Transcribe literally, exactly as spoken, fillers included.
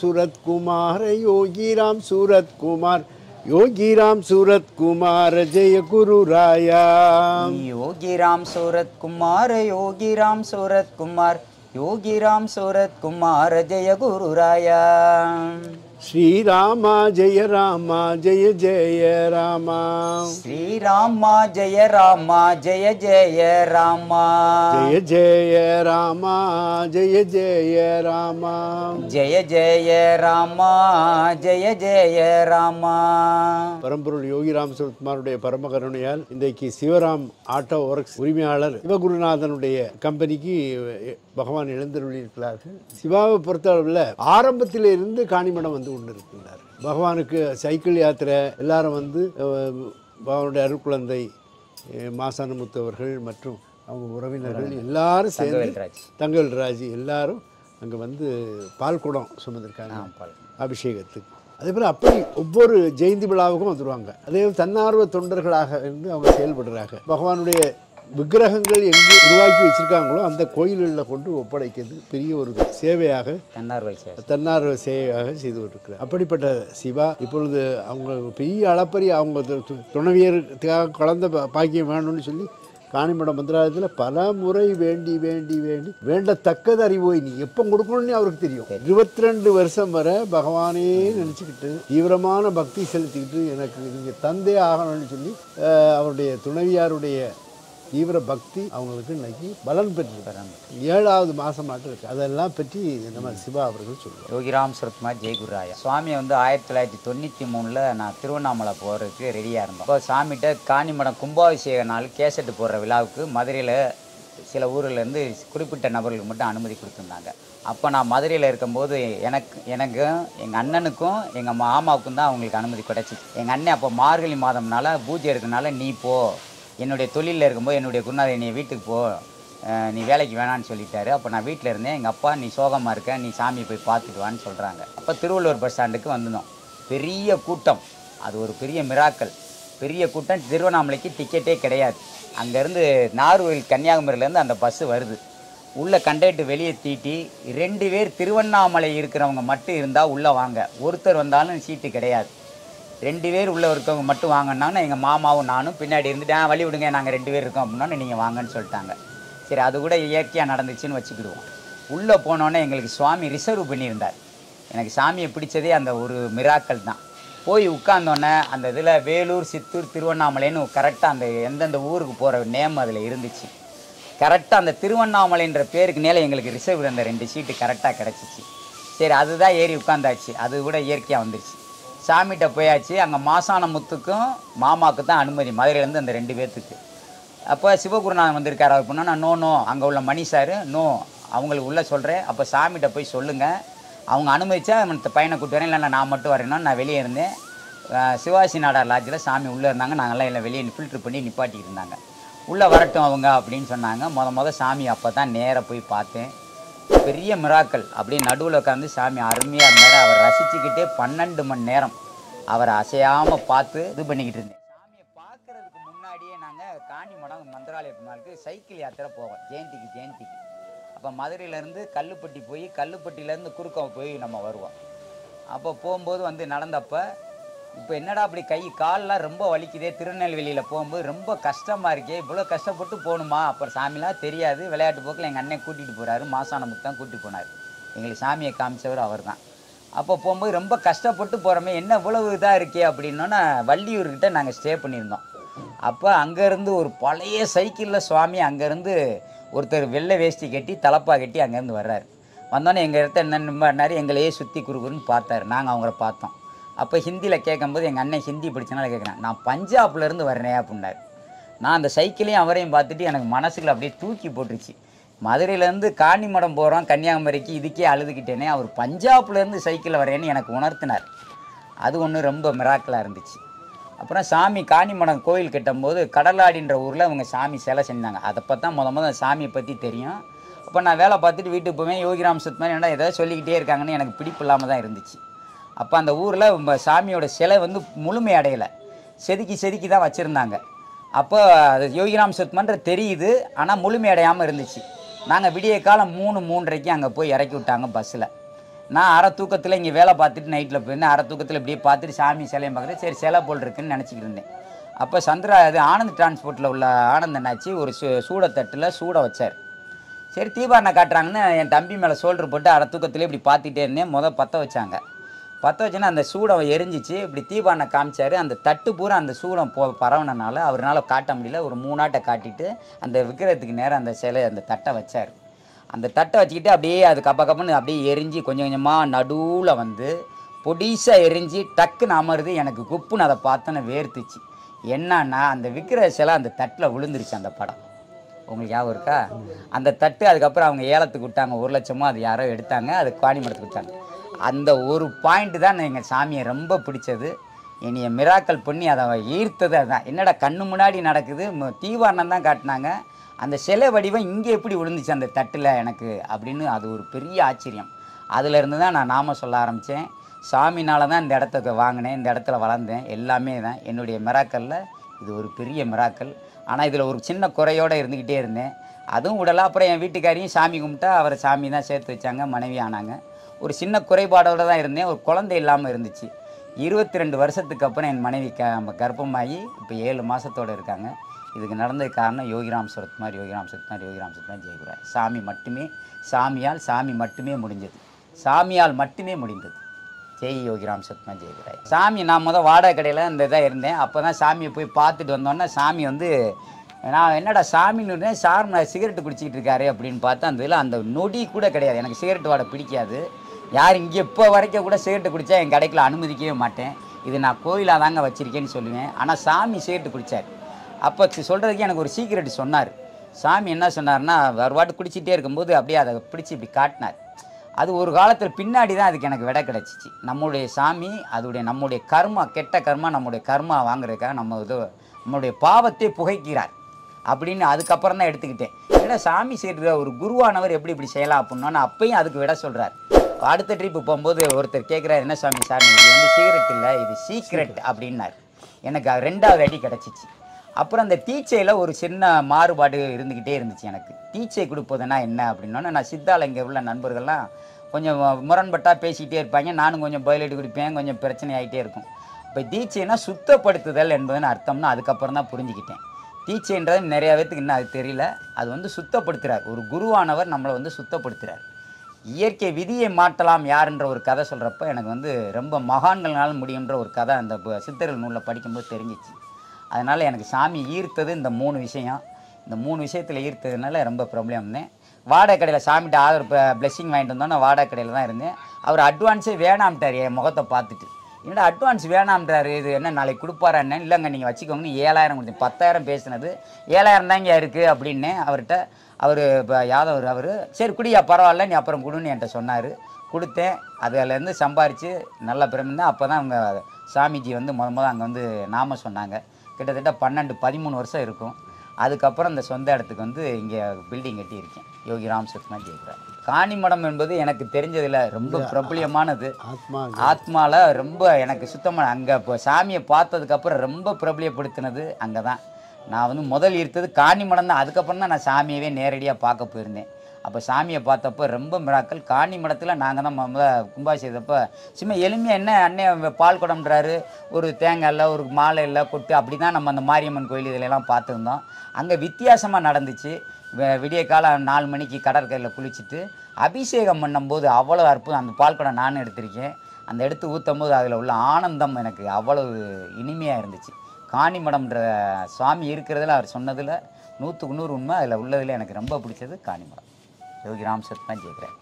सूरत कुमार योगी राम सूरत कुमार योगी राम सूरत कुमार जय गुरु राया। योगी राम सूरत कुमार योगी राम सूरत कुमार योगी राम सूरत कुमार जय गुरु राया। श्री रामा जय रामा जय जय रामा श्री रामा जय रामा जय जय रामा जय जय रामा जय जय रामा जय जय रामा जय जय रामा। பரம்பொருள் யோகி ராம் சுரத்குமாருடைய பரம கருணையால் இன்றைக்கு சிவராம் ஆட்டோ ஒர்க்ஸ் உரிமையாளர் சிவகுருநாதனுடைய கம்பெனிக்கு பகவான் எழுந்தருளியிருக்கிறார்கள். சிவாவை பொறுத்தளவில் ஆரம்பத்தில் இருந்து காணிமடம் வந்து கொண்டு இருக்கின்றார். பகவானுக்கு சைக்கிள் யாத்திரை எல்லாரும் வந்து பகவானுடைய அருட்குழந்தை மாசானமுத்து அவர்கள் மற்றும் அவங்க உறவினர்கள் எல்லாரும் சேர்ந்து தங்கவேல்ராஜ் எல்லாரும் அங்கே வந்து பால் குடம் சுமந்திருக்காங்க அபிஷேகத்துக்கு. அதே போல் அப்படி ஒவ்வொரு ஜெயந்தி விழாவுக்கும் வந்துடுவாங்க. அதே தன்னார்வ தொண்டர்களாக இருந்து அவங்க செயல்படுறாங்க. பகவானுடைய விக்கிரகங்கள் எங்கு உருவாக்கி வச்சிருக்காங்களோ அந்த கோயில்களில் கொண்டு ஒப்படைக்கிறது பெரிய ஒரு சேவையாக தன்னார்வ தன்னார்வ சேவையாக செய்து கொண்டிருக்கிறார். அப்படிப்பட்ட சிவா இப்பொழுது அவங்க பெரிய அளப்பரிய அவங்க துணைவியருக்காக குழந்தை பாக்கியம் வேணும்னு சொல்லி காணிமடம் மந்திராலயத்தில் பல முறை வேண்டி வேண்டி வேண்டி வேண்டத்தக்கது அறிவோய் நீ எப்போ கொடுக்கணும்னு அவருக்கு தெரியும். இருபத்தி ரெண்டு வருஷம் வரை பகவானே நினச்சிக்கிட்டு தீவிரமான பக்தி செலுத்திக்கிட்டு எனக்கு நீங்கள் தந்தே ஆகணும்னு சொல்லி அவருடைய துணைவியாருடைய தீவிர பக்தி அவங்களுக்கு இன்னைக்கு பலன் பெற்றுருக்காங்க. ஏழாவது மாதம் மாட்டு இருக்கு. அதெல்லாம் பற்றி நம்ம சிவா அவர்கள் சொல்லுவாங்க. யோகிராம் சுரத்குமார் ஜெயகுராயா சுவாமி வந்து ஆயிரத்தி தொள்ளாயிரத்தி தொண்ணூற்றி மூணில் நான் திருவண்ணாமலை போகிறதுக்கு ரெடியாக இருந்தோம். இப்போ சாமிகிட்ட காணிமடம் கும்பாபிஷேக நாள் கேசட்டு போடுற விழாவுக்கு மதுரையில் சில ஊர்லேருந்து குறிப்பிட்ட நபர்களுக்கு மட்டும் அனுமதி கொடுத்துருந்தாங்க. அப்போ நான் மதுரையில் இருக்கும்போது எனக்கு எனக்கும் எங்கள் அண்ணனுக்கும் எங்கள் மாமாவுக்கும் தான் அவங்களுக்கு அனுமதி கிடச்சிச்சு. எங்கள் அண்ணன் அப்போ மார்கழி மாதம்னால பூஜை இருக்கனால நீ போ, என்னுடைய தொழிலில் இருக்கும்போது என்னுடைய குருநாதர் நீ வீட்டுக்கு போ, நீ வேலைக்கு வேணான்னு சொல்லிட்டாரு. அப்போ நான் வீட்டில் இருந்தேன். எங்கள் அப்பா நீ சோகமாக இருக்க, நீ சாமியை போய் பார்த்துட்டு வான்னு சொல்கிறாங்க. அப்போ திருவள்ளூர் பஸ் ஸ்டாண்டுக்கு வந்தோம். பெரிய கூட்டம், அது ஒரு பெரிய மிராக்கல். பெரிய கூட்டம். திருவண்ணாமலைக்கு டிக்கெட்டே கிடையாது. அங்கேருந்து நாகர்கோவில் கன்னியாகுமரியிலேருந்து அந்த பஸ்ஸு வருது. உள்ளே கண்டக்டர் வெளியே தீட்டி ரெண்டு பேர் திருவண்ணாமலை இருக்கிறவங்க மட்டும் இருந்தால் உள்ளே வாங்க, ஒருத்தர் வந்தாலும் சீட்டு கிடையாது, ரெண்டு பேர் உள்ளே இருக்கவங்க மட்டும் வாங்கினாங்கன்னா எங்கள் மாமாவும் நானும் பின்னாடி இருந்துட்டு ஆ வழி விடுங்க நாங்கள் ரெண்டு பேர் இருக்கோம் அப்படின்னா நீங்கள் வாங்கன்னு சொல்லிட்டாங்க. சரி, அது கூட இயற்கையாக நடந்துச்சுன்னு வச்சுக்கிடுவோம். உள்ளே போனோன்னே எங்களுக்கு சுவாமி ரிசர்வ் பண்ணியிருந்தார். எனக்கு சாமியை பிடிச்சதே அந்த ஒரு மிராக்கல் தான். போய் உட்கார்ந்தோன்னே அந்த இதில் வேலூர், சித்தூர், திருவண்ணாமலைன்னு கரெக்டாக அந்த எந்தெந்த ஊருக்கு போகிற நேம் அதில் இருந்துச்சு. கரெக்டாக அந்த திருவண்ணாமலைன்ற பேருக்கு மேலே எங்களுக்கு ரிசர்வ் அந்த ரெண்டு சீட்டு கரெக்டாக கிடச்சிச்சு. சரி, அதுதான் ஏறி உட்காந்தாச்சு. அது கூட இயற்கையாக வந்துருச்சு. சாமிகிட்ட போயாச்சு. அங்கே மாசானமுத்துக்கும் மாமாவுக்கு தான் அனுமதி, மதுரையிலேருந்து அந்த ரெண்டு பேர்த்துக்கு. அப்போ சிவகுருநாதன் வந்திருக்காரு அப்படின்னா நான் நோ நோ அங்கே உள்ள மணி சார் நோ அவங்களுக்கு உள்ளே சொல்கிறேன். அப்போ சாமிகிட்ட போய் சொல்லுங்கள், அவங்க அனுமதிச்சா அந்த பையனை கூப்பிட்டு வரேன், இல்லைன்னா நான் மட்டும் வரேன்னா நான் வெளியே இருந்தேன். சிவாசி நாடார் லாட்ஜில் சாமி உள்ளே இருந்தாங்க. நாங்கள்லாம் இல்லை வெளியே ஃபில்ட்ரு பண்ணி நிப்பாட்டிட்டு இருந்தாங்க. உள்ளே வரட்டும் அவங்க அப்படின்னு சொன்னாங்க. முத முத சாமி அப்போ தான் நேராக போய் பார்த்தேன். பெரிய மிராக்கள். அப்படியே நடுவில் உட்காந்து சாமி அருமையாக இருந்தார். அவர் ரசிச்சுக்கிட்டே பன்னெண்டு மணி நேரம் அவரை அசையாமல் பார்த்து இது பண்ணிக்கிட்டு இருந்தேன். சாமியை பார்க்கறதுக்கு முன்னாடியே நாங்கள் காணிமடம் மந்திராலயத்துக்கு சைக்கிள் யாத்திரை போவோம், ஜெயந்திக்கு ஜெயந்திக்கு. அப்போ மதுரையிலேருந்து கல்லுப்பட்டி போய் கல்லுப்பட்டியிலேருந்து குறுக்க போய் நம்ம வருவோம். அப்போ போகும்போது வந்து நடந்தப்போ இப்போ என்னடா அப்படி கை கால்லாம் ரொம்ப வலிக்குதே, திருநெல்வேலியில் போகும்போது ரொம்ப கஷ்டமாக இருக்கே, இவ்வளோ கஷ்டப்பட்டு போகணுமா? அப்புறம் சாமிலாம் தெரியாது. விளையாட்டு போக்கில் எங்கள் அண்ணன் கூட்டிகிட்டு போகிறாரு, மாசானமுத்து தான் கூட்டிகிட்டு போனார். எங்களுக்கு சாமியை காமிச்சவர் அவர் தான். அப்போ போகும்போது ரொம்ப கஷ்டப்பட்டு போகிறோமே, என்ன இவ்வளவு இதாக இருக்கே அப்படின்னோன்னா வள்ளியூர்கிட்ட நாங்கள் ஸ்டே பண்ணியிருந்தோம். அப்போ அங்கேருந்து ஒரு பழைய சைக்கிளில் சுவாமி அங்கேருந்து ஒருத்தர் வெள்ளை வேஷ்டி கட்டி தலப்பா கட்டி அங்கேருந்து வர்றாரு. வந்தோன்னே எங்கள் இடத்த என்ன பண்ணார், எங்களையே சுற்றி குறுகுறுன்னு பார்த்தாரு. நாங்கள் அவங்கள பார்த்தோம். அப்போ ஹிந்தியில் கேட்கும்போது எங்கள் அண்ணன் ஹிந்தி படித்தனால கேட்குறேன், நான் பஞ்சாப்லேருந்து வரேன் அப்படின்னார். நான் அந்த சைக்கிளையும் அவரையும் பார்த்துட்டு எனக்கு மனசுக்குள்ள அப்படியே தூக்கி போட்டுருச்சு. மதுரையிலேருந்து காணிமடம் போகிறோம் கன்னியாகுமரிக்கு, இதுக்கே அழுதுகிட்டேனே, அவர் பஞ்சாப்லேருந்து சைக்கிளில் வரேன்னு எனக்கு உணர்த்தினார். அது ஒன்று ரொம்ப மிராக்கலாக இருந்துச்சு. அப்புறம் சாமி காணிமடம் கோயில் கட்டும்போது கடலாடின்ற ஊரில் அவங்க சாமி சிலை செஞ்சாங்க. அதை பற்றி தான் முத முதல் சாமியை பற்றி தெரியும். அப்போ நான் வேலை பார்த்துட்டு வீட்டுக்கு போவேன். யோகிராம் சுரத்குமார் என்ன ஏதாவது சொல்லிக்கிட்டே இருக்காங்கன்னு எனக்கு பிடிப்பு இல்லாமல் தான் இருந்துச்சு. அப்போ அந்த ஊரில் சாமியோட சிலை வந்து முழுமை அடையலை, செதுக்கி செதுக்கி தான் வச்சுருந்தாங்க. அப்போ அது யோகிராம் சுரத்குமார் தெரியுது, ஆனால் முழுமை அடையாமல் இருந்துச்சு. நாங்கள் விடிய காலம் மூணு மூன்றரைக்கு அங்கே போய் இறக்கி விட்டாங்க பஸ்ஸில். நான் அரை தூக்கத்தில் இங்கே வேலை பார்த்துட்டு நைட்டில் போயிருந்தேன். அரை தூக்கத்தில் இப்படியே பார்த்துட்டு சாமி சிலையும் பார்க்குறேன். சரி சிலை போல் இருக்குன்னு நினச்சிக்கிட்டு இருந்தேன். அப்போ சந்திரா இது ஆனந்த் டிரான்ஸ்போர்ட்டில் உள்ள ஆனந்த் என்னாச்சு ஒரு சூ சூடத்தட்டில் சூட வச்சார். சரி தீபாவளை காட்டுறாங்கன்னு என் தம்பி மேலே சோல்டர் போட்டு அரை தூக்கத்திலே இப்படி பார்த்துட்டே இருந்தேன். மொதல் பற்ற வச்சாங்க. பற்ற வச்சோன்னா அந்த சூடம் எரிஞ்சிச்சு. இப்படி தீபாவளை காமிச்சார். அந்த தட்டு பூரா அந்த சூடம் போ பரவனனால அவரால் காட்ட முடியல. ஒரு மூணாட்டை காட்டிட்டு அந்த விக்கிரகத்துக்கு நேரம் அந்த சிலை அந்த தட்டை வச்சார். அந்த தட்டை வச்சுக்கிட்டு அப்படியே அது கப்ப கப்பன்னு அப்படியே எரிஞ்சு கொஞ்சம் கொஞ்சமாக நடுவில் வந்து பொடிசாக எரிஞ்சு டக்குன்னு அமருது. எனக்கு குப்புன்னு அதை பார்த்தோன்னே வேர்த்துச்சு. என்னன்னா அந்த விக்கிரக சிலை அந்த தட்டில் விழுந்துருச்சு. அந்த படம் உங்களுக்கு ஞாபகம் இருக்கா? அந்த தட்டு அதுக்கப்புறம் அவங்க ஏலத்துக்கு விட்டாங்க. ஒரு லட்சமோ அது யாரோ எடுத்தாங்க. அது காணிமடத்துக்கு விட்டாங்க. அந்த ஒரு பாயிண்ட்டு தான் எங்கள் சாமியை ரொம்ப பிடிச்சது. என்னைய மிராக்கல் பண்ணி அதை ஈர்த்தது அதுதான். என்னடா கண்ணு முன்னாடி நடக்குது, தீவாரணம் தான் காட்டினாங்க, அந்த சிலை வடிவம் இங்கே எப்படி விழுந்துச்சு அந்த தட்டில் எனக்கு அப்படின்னு அது ஒரு பெரிய ஆச்சரியம். அதிலேருந்து தான் நான் நாம சொல்ல ஆரம்பித்தேன். சாமினால தான் இந்த இடத்துக்கு வாங்கினேன், இந்த இடத்துல வளர்ந்தேன். எல்லாமே தான் என்னுடைய மிராக்கலில் இது ஒரு பெரிய மிராக்கல். ஆனால் இதில் ஒரு சின்ன குறையோடு இருந்துக்கிட்டே இருந்தேன். அதுவும் விடலாம். அப்புறம் என் வீட்டுக்காரையும் சாமி கும்பிட்டா அவரை சாமி தான் சேர்த்து வச்சாங்க, மனைவி ஆனாங்க. ஒரு சின்ன குறைபாடோடு தான் இருந்தேன். ஒரு குழந்தை இல்லாமல் இருந்துச்சு. இருபத்தி ரெண்டு வருஷத்துக்கு அப்புறம் என் மனைவி க கர்ப்பமாகி இப்போ ஏழு மாதத்தோடு இருக்காங்க. இதுக்கு நடந்தது காரணம் யோகிராம் சுரத்குமார், யோகிராம் சுரத்குமார், யோகிராம் சுரத்குமார் ஜெயகுராய். சாமி மட்டுமே, சாமியால் சாமி மட்டுமே முடிஞ்சது. சாமியால் மட்டுமே முடிந்தது. ஜெய் யோகிராம் சுரத்குமார் ஜெயகுராய். சாமி நான் முதல் வாடகை கடையில் இந்த இதாக இருந்தேன். அப்போ தான் சாமியை போய் பார்த்துட்டு வந்தோன்னே சாமி வந்து நான் என்னடா சாமின்னு இருந்தேன், சார் நான் சிகரெட்டு குடிச்சிக்கிட்டு இருக்காரு அப்படின்னு பார்த்தா அந்த இதில் அந்த நொடி கூட கிடையாது. எனக்கு சிகரெட் வாடை பிடிக்காது. யார் இங்கே இப்போ வரைக்கும் கூட சிகரெட்டு குடித்தா என் கடைக்குள்ள அனுமதிக்கவே மாட்டேன். இது நான் கோயிலாக தாங்க வச்சுருக்கேன்னு சொல்லுவேன். ஆனால் சாமி சிகரெட்டு குடித்தார். அப்போ சொல்கிறதுக்கு எனக்கு ஒரு சீக்ரெட் சொன்னார். சாமி என்ன சொன்னார்னா, ஒரு வாட்டு குடிச்சிட்டே இருக்கும்போது அப்படியே அதை பிடிச்சி இப்படி காட்டினார். அது ஒரு காலத்தில் பின்னாடி தான் அதுக்கு எனக்கு விடை கிடச்சிச்சு. நம்முடைய சாமி அதோடைய நம்முடைய கர்மா, கெட்ட கர்மா, நம்முடைய கர்மா வாங்குறதுக்காக நம்ம இது நம்மளுடைய பாவத்தை புகைக்கிறார் அப்படின்னு அதுக்கப்புறம் தான் எடுத்துக்கிட்டேன். ஏன்னா சாமி செய்கிற ஒரு குருவானவர் எப்படி இப்படி செய்யலாம் அப்படின்னா அப்பையும் அதுக்கு விட சொல்கிறார். அடுத்த ட்ரிப்பு போகும்போது ஒருத்தர் கேட்குறாரு, என்ன சாமி சாமி இது வந்து சிகரெட் இல்லை, இது சீக்ரெட் அப்படின்னார். எனக்கு ரெண்டாவது அடி கிடச்சிச்சு. அப்புறம் அந்த தீச்சையில் ஒரு சின்ன மாறுபாடு இருந்துக்கிட்டே இருந்துச்சு எனக்கு. தீச்சை கொடுப்பதுன்னா என்ன அப்படின்னோன்னா, நான் சித்தால இங்கே உள்ள நண்பர்கள்லாம் கொஞ்சம் முரண்பட்டாக பேசிக்கிட்டே இருப்பாங்க. நானும் கொஞ்சம் பயிலெட்டு குடிப்பேன், கொஞ்சம் பிரச்சனை ஆகிட்டே இருக்கும். இப்போ தீச்சைனா சுத்தப்படுத்துதல் என்பதுன்னு அர்த்தம்னா அதுக்கப்புறம் தான் புரிஞ்சுக்கிட்டேன். தீச்சைன்றது நிறையா பேத்துக்கு இன்னும் அது தெரியல. அது வந்து சுத்தப்படுத்துகிறார். ஒரு குருவானவர் நம்மளை வந்து சுத்தப்படுத்துகிறார். இயற்கை விதியை மாற்றலாம் யாருன்ற ஒரு கதை சொல்கிறப்ப எனக்கு வந்து ரொம்ப மகான்கள்னால முடியுன்ற ஒரு கதை அந்த சித்தர்கள் நூலில் படிக்கும்போது தெரிஞ்சிச்சு. அதனால் எனக்கு சாமி ஈர்த்தது இந்த மூணு விஷயம். இந்த மூணு விஷயத்தில் ஈர்த்ததுனால ரொம்ப ப்ராப்ளம் இருந்தேன். வாடகை கடையில் சாமிகிட்ட ஆதரவு இப்போ பிளெஸ்ஸிங் வாங்கிட்டு வந்தோன்னா வாடகை கடையில் தான் இருந்தேன். அவர் அட்வான்ஸே வேணாம்ட்டார். என் முகத்தை பார்த்துட்டு என்னடா அட்வான்ஸ் வேணாம்ன்றாரு, இது என்ன நாளைக்கு கொடுப்பாரா என்ன? இல்லைங்க நீங்கள் வச்சுக்கோங்கன்னு ஏழாயிரம் கொடுத்தேன். பத்தாயிரம் பேசினது ஏழாயிரம் தாங்க இருக்குது அப்படின்னு அவர்கிட்ட. அவர் இப்போ யாதவர் அவர் சரி குடியா பரவாயில்ல நீ அப்புறம் கொடுன்னு என்கிட்ட சொன்னார். கொடுத்தேன். அதுலேருந்து சம்பாரித்து நல்ல பிரமிந்தேன். அப்போ தான் அவங்க சாமிஜி வந்து முத முதல் அங்கே வந்து நாம சொன்னாங்க. கிட்டத்தட்ட பன்னெண்டு பதிமூணு வருஷம் இருக்கும். அதுக்கப்புறம் இந்த சொந்த இடத்துக்கு வந்து இங்கே பில்டிங் கட்டியிருக்கேன். யோகிராம் சுரத்குமார் ஜெயகுராய். காணிமடம் என்பது எனக்கு தெரிஞ்சதில் ரொம்ப பிரபலியமானது. ஆத்மாவில் ரொம்ப எனக்கு சுத்தமான அங்கே இப்போ சாமியை பார்த்ததுக்கப்புறம் ரொம்ப பிரபலியப்படுத்தினது அங்கே தான். நான் வந்து முதல் ஈர்த்தது காணிமடம் தான். அதுக்கப்புறம் தான் நான் சாமியவே நேரடியாக பார்க்க போயிருந்தேன். அப்போ சாமியை பார்த்தப்போ ரொம்ப மிராக்கள். காணிமடத்தில் நாங்கள் தான் முதல் கும்பாபிஷேகத்தப்போ சும்மா எளிமையாக என்ன அண்ணன் பால் குடம்ன்றாரு, ஒரு தேங்காய் இல்லை, ஒரு மாலை இல்லை, கொட்டு, அப்படி தான் நம்ம அந்த மாரியம்மன் கோயில் இதிலெல்லாம் பார்த்துருந்தோம். அங்கே வித்தியாசமாக நடந்துச்சு. விடிய காலம் நாலு மணிக்கு கடற்கரையில் குளிச்சுட்டு அபிஷேகம் பண்ணும்போது அவ்வளோ அற்புதம். அந்த பால் குடம் நானும் எடுத்திருக்கேன். அந்த எடுத்து ஊற்றும் போது அதில் உள்ள ஆனந்தம் எனக்கு அவ்வளவு இனிமையாக இருந்துச்சு. காணிமடம்ன்ற சுவாமி இருக்கிறதுல அவர் சொன்னதில் நூற்றுக்கு நூறு உண்மை. அதில் உள்ளதில் எனக்கு ரொம்ப பிடிச்சது காணிமடம். யோகிராம் சுரத்குமார் ஜெயகுராய்.